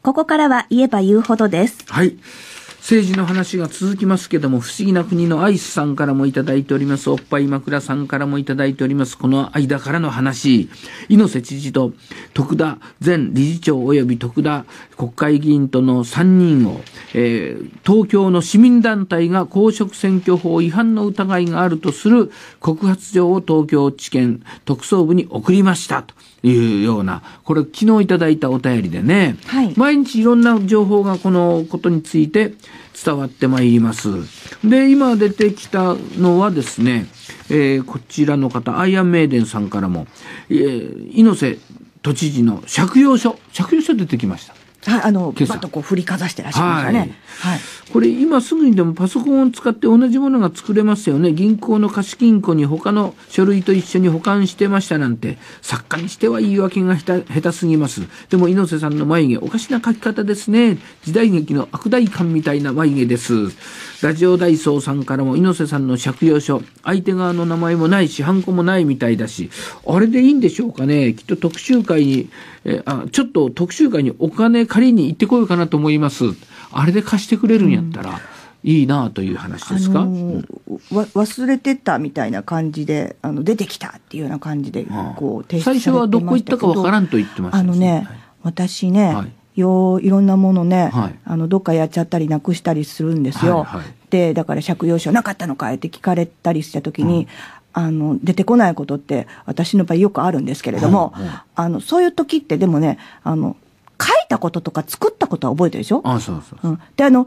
ここからは言えば言うほどです。 はい。政治の話が続きますけども、不思議な国のアイスさんからもいただいております。おっぱい枕さんからもいただいております。この間からの話、猪瀬知事と徳田前理事長及び徳田国会議員との3人を、東京の市民団体が公職選挙法違反の疑いがあるとする告発状を東京地検特捜部に送りましたというような、これ昨日いただいたお便りでね、はい、毎日いろんな情報がこのことについて伝わってまいります。で、今出てきたのはですね、こちらの方、アイアンメイデンさんからも、猪瀬都知事の借用書出てきました。 はい、バッとこう振りかざしてらっしゃいましたね。はい。 これ今すぐにでもパソコンを使って同じものが作れますよね。銀行の貸金庫に他の書類と一緒に保管してましたなんて、作家にしては言い訳が下手すぎます。でも猪瀬さんの眉毛おかしな描き方ですね。時代劇の悪代官みたいな眉毛です。ラジオダイソーさんからも猪瀬さんの借用書、相手側の名前もないしハンコもないみたいだし、あれでいいんでしょうかね。きっと特集会にちょっと特集会にお金借りに行ってこようかなと思います。あれで貸してくれるんやったらいいなという話ですか。 忘れてたみたいな感じで出てきたっていうような感じでこう提出されてましたけど、 最初はどこ行ったかわからんと言ってましたね。 私ね、はい、いろんなものね、はい、どっかやっちゃったりなくしたりするんですよ。はいはい、でだから借用書なかったのかって聞かれたりした時に、出てこないことって私の場合よくあるんですけれども、そういう時ってでもね書いたこととか作ったことは覚えてるでしょ。であ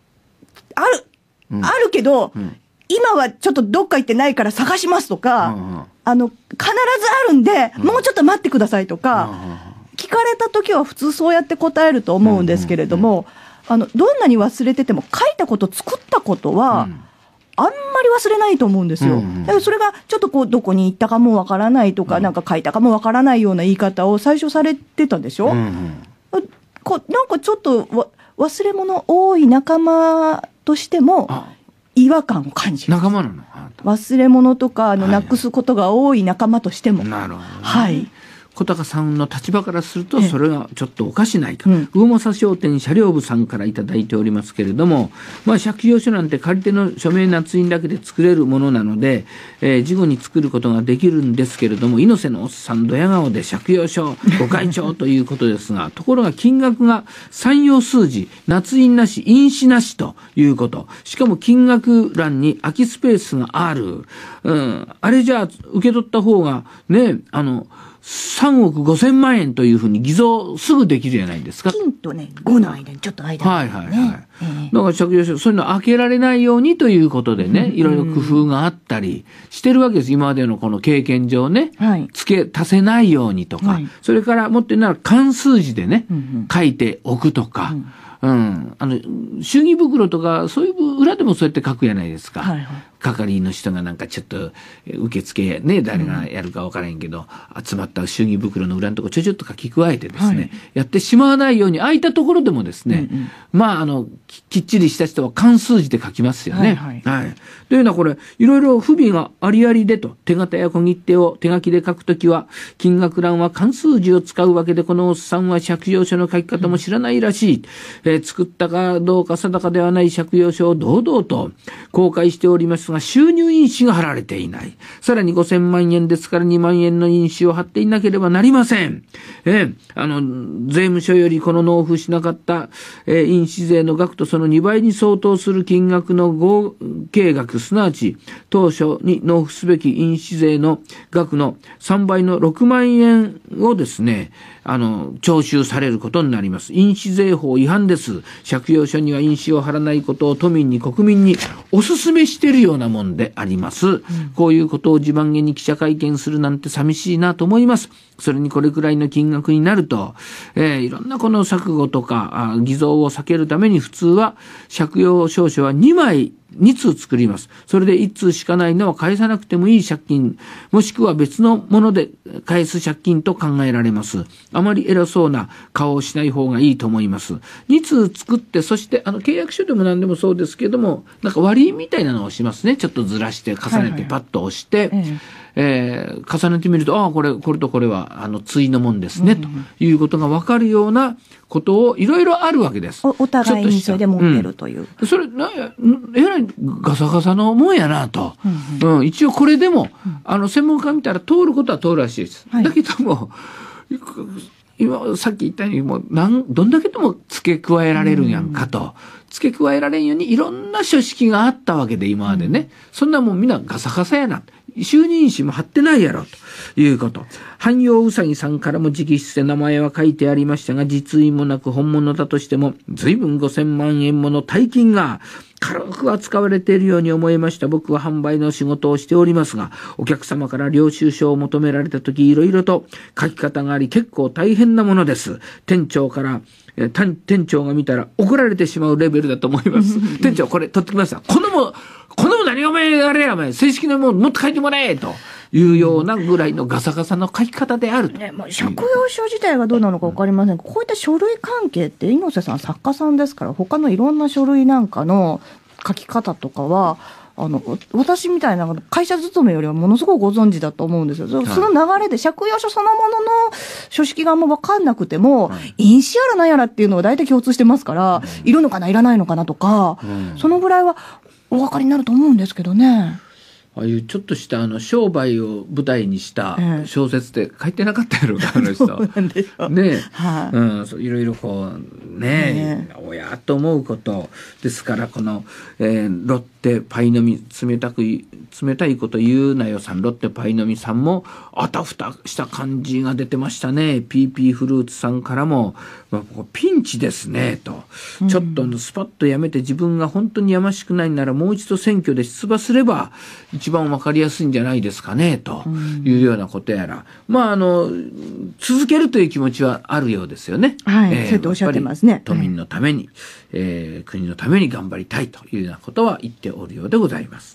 るけど、今はちょっとどっか行ってないから探しますとか、必ずあるんで、もうちょっと待ってくださいとか、聞かれた時は普通そうやって答えると思うんですけれども、どんなに忘れてても書いたこと作ったことは、あんまり忘れないと思うんですよ。だからそれがちょっとこうどこに行ったかもわからないとか、なんか書いたかもわからないような言い方を最初されてたでしょ。なんかちょっと忘れ物多い仲間としても違和感を感じる。 仲間なの？ 忘れ物とかなくすことが多い仲間としても。 なるほど、ね。 はい。 小高さんの立場からするとそれがちょっとおかしないか、魚政商店車両部さんからいただいておりますけれども、借用書なんて借り手の署名捺印だけで作れるものなので、事後に作ることができるんですけれども、猪瀬のおっさんドヤ顔で借用書ご会長ということですが、ところが金額が3用数字捺印なし印紙なしということ、しかも金額欄に空きスペースがある、あれじゃあ受け取った方がね、3億5千万円というふうに偽造すぐできるじゃないですか。 金とね、5の間にちょっと間に、ね。はいはいはい。 だから借用書、そういうの開けられないようにということでね、いろいろ工夫があったりしてるわけです。今までのこの経験上ね、付け足せないようにとか、それからもっと言うなら漢数字でね、書いておくとか、祝儀袋とかそういう裏でもそうやって書くじゃないですか。係の人がなんかちょっと受付ね、誰がやるか分からへんけど、集まった祝儀袋の裏のとこちょっと書き加えてですね、やってしまわないように、空いたところでもですね、きっちりした人は漢数字で書きますよね。というのはこれいろいろ不備がありありでと、手形や小切手を手書きで書くときは金額欄は漢数字を使うわけで、このおっさんは借用書の書き方も知らないらしい。作ったかどうか定かではない借用書を堂々と公開しておりますが、収入印紙が貼られていない。さらに5000万円ですから2万円の印紙を貼っていなければなりません。税務署よりこの納付しなかった、印紙税の額とその2倍に相当する金額の合計額、すなわち当初に納付すべき印紙税の額の3倍の6万円をですね、徴収されることになります。印紙税法違反です。借用書には印紙を貼らないことを都民に国民にお勧めしているようなもんであります。こういうことを自慢げに記者会見するなんて寂しいなと思います。それにこれくらいの金額になると、いろんなこの錯誤とか偽造を避けるために普通は借用証書は2通作ります。それで1通しかないのは返さなくてもいい借金、もしくは別のもので返す借金と考えられます。あまり偉そうな顔をしない方がいいと思います。2通作って、そして契約書でも何でもそうですけども、なんか割りみたいなのをしますね。ちょっとずらして重ねてパッと押して、 重ねてみると、これとこれは、対のもんですね、ということが分かるようなことをいろいろあるわけです。 お互いにそれで持ってるという。 それ、えらいガサガサのもんやなと。一応これでも、専門家見たら通ることは通るらしいです。だけども、今、さっき言ったように、もう、どんだけでも付け加えられるんやんかと。付け加えられんようにいろんな書式があったわけで、今までね。そんなもんみんなガサガサやな。就任誌も貼ってないやろ、ということ。汎用うさぎさんからも直筆で名前は書いてありましたが、実印もなく本物だとしても、随分5000万円もの大金が、軽く扱われているように思いました。僕は販売の仕事をしておりますが、お客様から領収書を求められたとき、いろいろと書き方があり、結構大変なものです。店長が見たら怒られてしまうレベルだと思います。店長、これ取ってきました。このも何がお前あれやお前、正式なものもっと書いてもらえというようなぐらいのガサガサの書き方である。 ね、借用書自体がどうなのか分かりませんが、こういった書類関係って猪瀬さん作家さんですから、他のいろんな書類なんかの書き方とかは私みたいな会社勤めよりはものすごくご存知だと思うんですよ。その流れで借用書そのものの書式があんま分かんなくても、印紙やらなんやらっていうのは大体共通してますから、いるのかないらないのかなとか、そのぐらいはお分かりになると思うんですけどね。 ああいうちょっとした商売を舞台にした小説って書いてなかったやろか、あの人。 そうなんでしょう。 ねえ、いろいろこう、ねえ、おやと思うこと。ですから、この、ロッテパイの実、冷たいこと言うなよさん、ロッテパイの実さんも、あたふたした感じが出てましたね。PP フルーツさんからも、ピンチですね、と。ちょっとスパッとやめて自分が本当にやましくないならもう一度選挙で出馬すれば、一番わかりやすいんじゃないですかね、というようなことやら。続けるという気持ちはあるようですよね。 はい、そうやっておっしゃってますね。 都民のために、国のために頑張りたいというようなことは言っておるようでございます。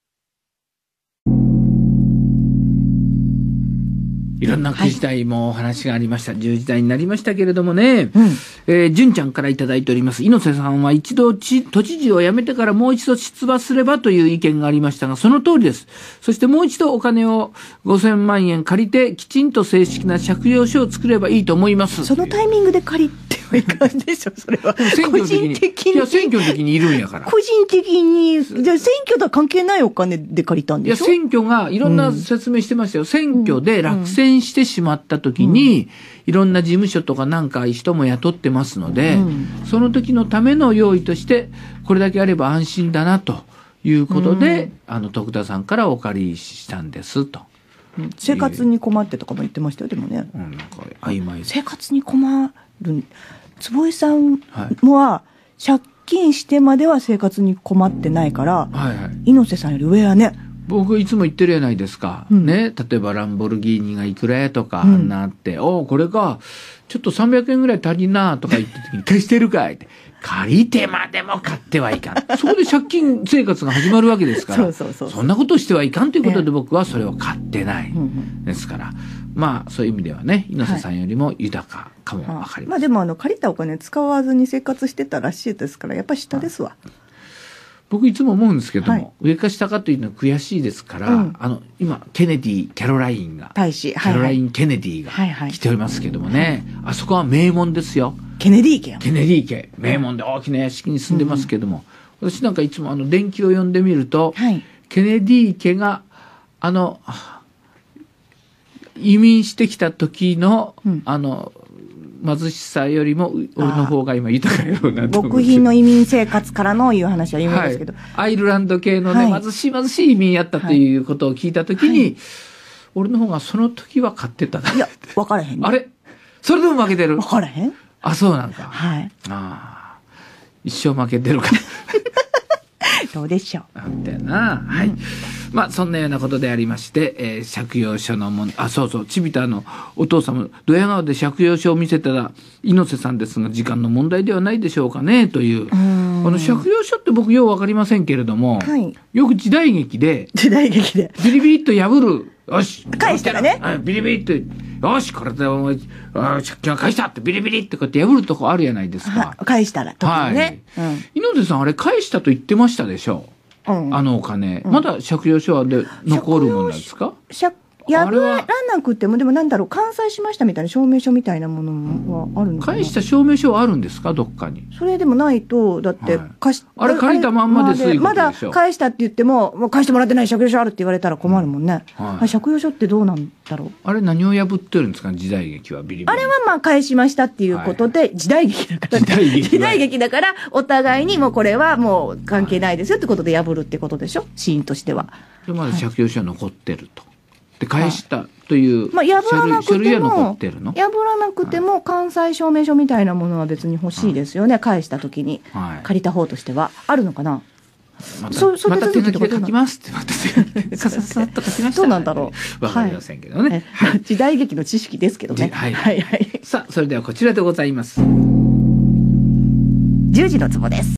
いろんな9時台もお話がありました。10時台になりましたけれどもね。純ちゃんからいただいております。猪瀬さんは一度都知事を辞めてからもう一度出馬すればという意見がありましたが、その通りです。そしてもう一度お金を5000万円借りて、きちんと正式な借用書を作ればいいと思います。 そのタイミングで借りてはいかんでしょ、それは。 選挙の時に。いや、選挙の時にいるんやから。 個人的に、じゃあ選挙とは関係ないお金で借りたんでしょ？ いや、選挙がいろんな説明してましたよ。選挙で落選してしまった時に、いろんな事務所とかなんか人も雇ってますので、その時のための用意として、これだけあれば安心だなということで、徳田さんからお借りしたんですと。 生活に困ってとかも言ってましたよ、でもね。 なんか曖昧。 生活に困る。坪井さんは、借金してまでは生活に困ってないから、猪瀬さんより上はね。 僕いつも言ってるじゃないですか。ね。例えばランボルギーニがいくらやとか、あんなって、これか、ちょっと300円ぐらい足りんなとか言った時に、消してるかいって。借りてまでも買ってはいかん。そこで借金生活が始まるわけですから。そんなことをしてはいかんということで僕はそれを買ってない。ですから。そういう意味ではね、猪瀬さんよりも豊かかもわかりません。 でも借りたお金使わずに生活してたらしいですから、やっぱり下ですわ。 僕いつも思うんですけども、上か下かというのは悔しいですから、今、キャロラインが、 大使、 キャロライン・ケネディが来ておりますけどもね、あそこは名門ですよ。 ケネディ家。 ケネディ家。名門で大きな屋敷に住んでますけども、私なんかいつも伝記を読んでみると、ケネディ家が、移民してきた時の、貧しさよりも俺の方が今豊かやろうなと思って。 極貧の移民生活からのいう話は有名ですけど、 アイルランド系のね、貧しい移民やったということを聞いたときに、俺の方がその時は勝ってたな。 いや、分からへん、 あれそれでも負けてる。 分からへん。 そうなんか。一生負けてるか。 どうでしょう。 なんだよな。そんなようなことでありまして、借用書のチビタのお父さんもドヤ顔で借用書を見せたら猪瀬さんですが、時間の問題ではないでしょうかねという。借用書って僕ようわかりませんけれども、よく時代劇でビリビリっと破る。よし返したらね、 ビリビリって、よしこれでお前借金は返したってビリビリってこうやって破るとこあるじゃないですか。 返したらとかね。 猪瀬さんあれ返したと言ってましたでしょ。 あのお金、まだ借用書で残るものなんですか？ 破らなくても、でもなんだろう、完済しましたみたいな証明書みたいなものはあるのかな。 返した証明書はあるんですか、どっかに。 それでもないと、だってあれ借りたまんまでそういうことでしょ。 まだ返したって言っても、もう返してもらってない借用書あるって言われたら困るもんね。借用書ってどうなんだろう。 あれ何を破ってるんですか、時代劇は。ビリビリ。 あれはまあ返しましたっていうことで、時代劇だから。時代劇だから、お互いにもうこれはもう関係ないですよってことで破るってことでしょ、シーンとしては。 で、まだ借用書は残ってると。で、返したというまあ、破らなく書類はても、 残ってるの？ 破らなくても、関西証明書みたいなものは別に欲しいですよね、返したときに。借りた方としては。あるのかな？ また手書きで書きますって、またさささっと書きました。 どうなんだろう。わかりませんけどね。 時代劇の知識ですけどね。 はいはい。さあ、それではこちらでございます。 10時のツボです。